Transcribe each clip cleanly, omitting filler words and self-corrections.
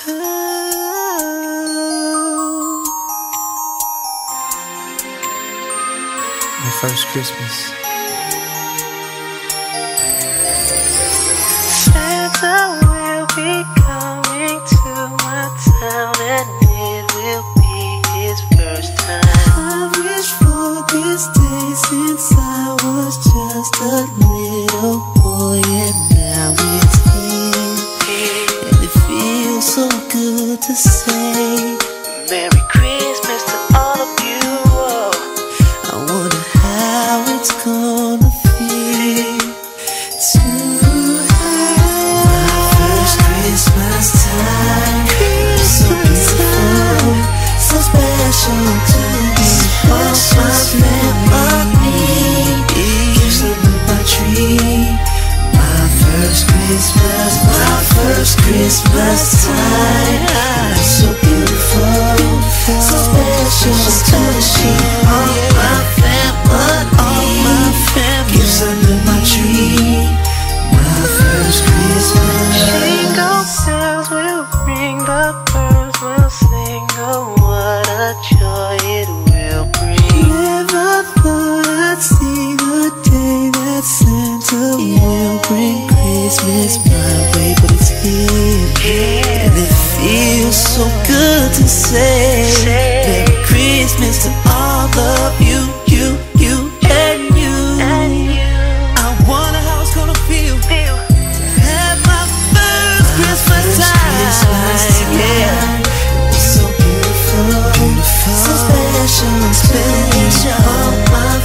My first Christmas. Santa will be coming to my town, and it will be his first time. I wish for this day since I was just a little boy, and now it's here. And it feels so good to say Merry Christmas to all of you. I wonder how it's gonna feel to have my first Christmas time. So beautiful, so special to me. All my family gifts under my tree. My first Christmas, my first Christmas time. So beautiful, so special to me. All my family gifts under my tree. My first Christmas. Jingle bells will ring, the birds will sing. Oh, what a joy it will bring. Never thought I'd see the day that Santa will bring Christmas my way, but it's here. And it feels so good to say Merry Christmas to all of you, and you. I wonder how it's gonna feel to have my first Christmas time. Yeah, it's so beautiful, so special, all my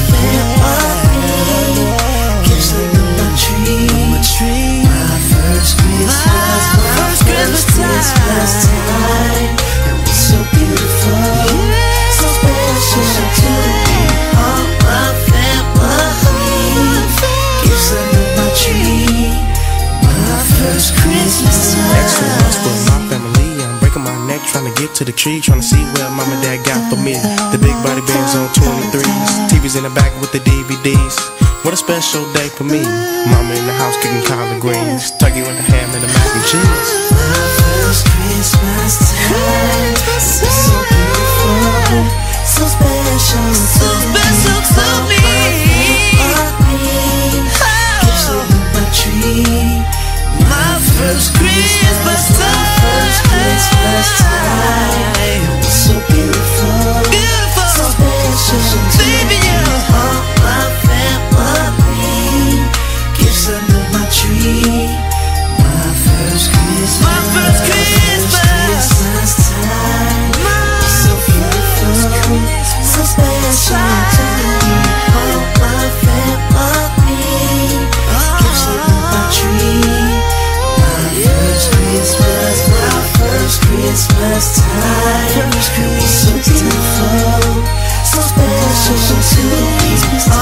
family gifts under my tree. My first Christmas, my first Christmas time. It was so beautiful, so special to me. All my family gifts under my tree. My first Christmas Extra ones for time. my family. I'm breaking my neck trying to get to the tree, trying to see what mom and dad got for me. The big body bands on 23s, TVs in the back with the DVDs. What a special day for me. Mama in the house cooking collard greens, turkey with the ham and the mac and cheese. My first Christmas time. So beautiful, so special, so special to me. Gifts under my tree. My first Christmas time. First Christmas time. It was so beautiful, so special to me. All my family gifts under my tree. My first Christmas, my first Christmas time. So beautiful, so special to me. All my family gifts under my tree. My first Christmas, my first Christmas time. So beautiful, so special to me.